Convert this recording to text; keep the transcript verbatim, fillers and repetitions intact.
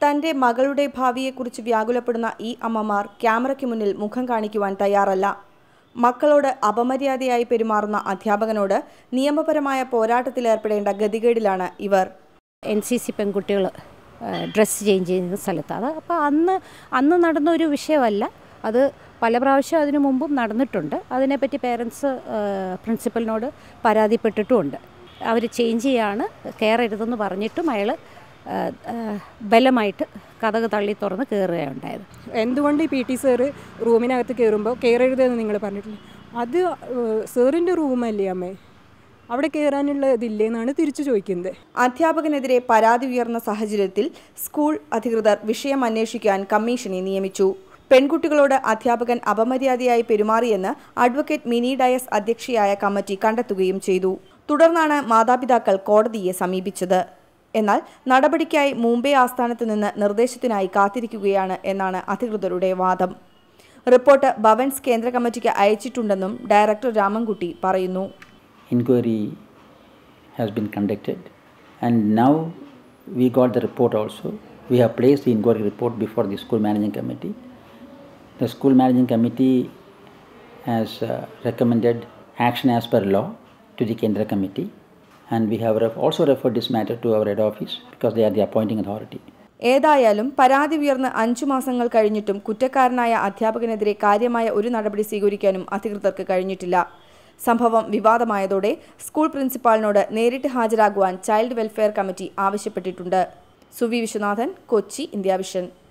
തന്റെ മകളുടെ ഭാവിയെക്കുറിച്ച് വ്യാകുലപ്പെടുന്ന ഈ അമ്മമാർ ക്യാമറയ്ക്ക് മുന്നിൽ മുഖം കാണിക്കുവാൻ തയ്യാറല്ല. മക്കളോട് അപമര്യാദയായി പെരുമാറുന്ന അധ്യാപകനോട് നിയമപരമായ പോരാട്ടത്തിലേർപ്പെടേണ്ട ഗതികേടിലാണ് ഇവർ. എൻ സി സി പെൺകുട്ടികൾ ഡ്രസ്സ് ചേഞ്ച് ചെയ്യുന്ന സ്ഥലത്താണ്. അപ്പോൾ അന്ന് അന്ന് നടന്ന ഒരു വിഷയമല്ല, അത് പല പ്രാവശ്യം അതിനു മുമ്പും നടന്നിട്ടുണ്ട്. അതിനെപ്പറ്റി പേരൻസ് പ്രിൻസിപ്പലിനോട് പരാതിപ്പെട്ടിട്ടുമുണ്ട്. അവർ ചേഞ്ച് ചെയ്യാണ്, കയറരുതെന്ന് പറഞ്ഞിട്ടും അയാൾ ബലമായിട്ട് കതക് തള്ളി തുറന്ന് കയറുകയുണ്ടായത്. എന്തുകൊണ്ട് ഈ പി ടി സാറ് റൂമിനകത്ത് കയറുമ്പോൾ കയറരുതെന്ന് നിങ്ങൾ പറഞ്ഞിട്ടില്ല? അത് സാറിൻ്റെ റൂമല്ലേ അമ്മേ, അവിടെ കയറാനുള്ള ഇതില്ലേന്നാണ് തിരിച്ചു ചോദിക്കുന്നത്. അധ്യാപകനെതിരെ പരാതി ഉയർന്ന സാഹചര്യത്തിൽ സ്കൂൾ അധികൃതർ വിഷയം അന്വേഷിക്കാൻ കമ്മീഷനെ നിയമിച്ചു. പെൺകുട്ടികളോട് അധ്യാപകൻ അപമര്യാദയായി പെരുമാറിയെന്ന് അഡ്വക്കേറ്റ് മിനി ഡയസ് അധ്യക്ഷയായ കമ്മിറ്റി കണ്ടെത്തുകയും ചെയ്തു. തുടർന്നാണ് മാതാപിതാക്കൾ കോടതിയെ സമീപിച്ചത്. എന്നാൽ നടപടിക്കായി മുംബൈ ആസ്ഥാനത്ത് നിന്ന് നിർദ്ദേശത്തിനായി കാത്തിരിക്കുകയാണ് എന്നാണ് അധികൃതരുടെ വാദം. റിപ്പോർട്ട് ഭവൻസ് കേന്ദ്ര കമ്മിറ്റിക്ക് അയച്ചിട്ടുണ്ടെന്നും ഡയറക്ടർ രാമൻകുട്ടി പറയുന്നു. Inquiry has been conducted and now we got the report also. We have placed the inquiry report before the school managing committee. The school managing committee has uh, recommended action as per law to the Kendra committee, and we have also referred this matter to our head office because they are the appointing authority. ഏതായാലും പരാതി ഉയർന്ന് അഞ്ചു മാസങ്ങൾ കഴിഞ്ഞിട്ടും കുറ്റക്കാരനായ അധ്യാപകനെതിരെ കാര്യമായ ഒരു നടപടി സ്വീകരിക്കാനും അധികൃതർക്ക് കഴിഞ്ഞിട്ടില്ല. സംഭവം വിവാദമായതോടെ സ്കൂൾ പ്രിൻസിപ്പാളിനോട് നേരിട്ട് ഹാജരാകുവാൻ ചൈൽഡ് വെൽഫെയർ കമ്മിറ്റി ആവശ്യപ്പെട്ടിട്ടുണ്ട്. Suvi Viswanathan, Kochi, India vision.